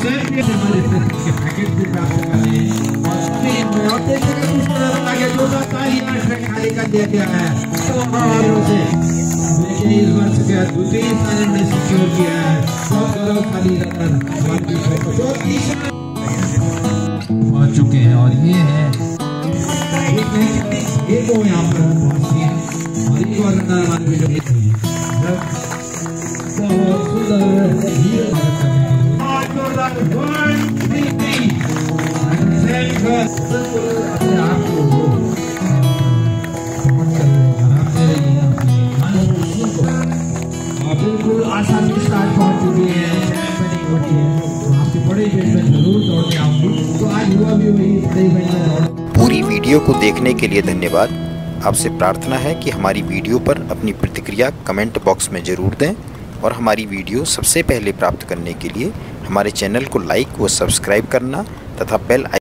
Packet भी प्राप्त करें और खाली कर दिया गया है इस वर्ष का द्वितीय स्थान ने सिक्योर किया है। 100 करोड़ खाली रतन पहुंच चुके हैं और ये है एक वो यहाँ पर पहुंची है और एक और हमारे वीडियो में बहुत सुंदर अपने आप को बिल्कुल आसानी के साथ पहुंच चुकी है। आपके बड़े इवेंट में जरूर दौड़ने आऊंगी तो आज हुआ भी वही बड़े इवेंट में दौड़। पूरी वीडियो को देखने के लिए धन्यवाद। आपसे प्रार्थना है कि हमारी वीडियो पर अपनी प्रतिक्रिया कमेंट बॉक्स में ज़रूर दें और हमारी वीडियो सबसे पहले प्राप्त करने के लिए हमारे चैनल को लाइक व सब्सक्राइब करना तथा बेल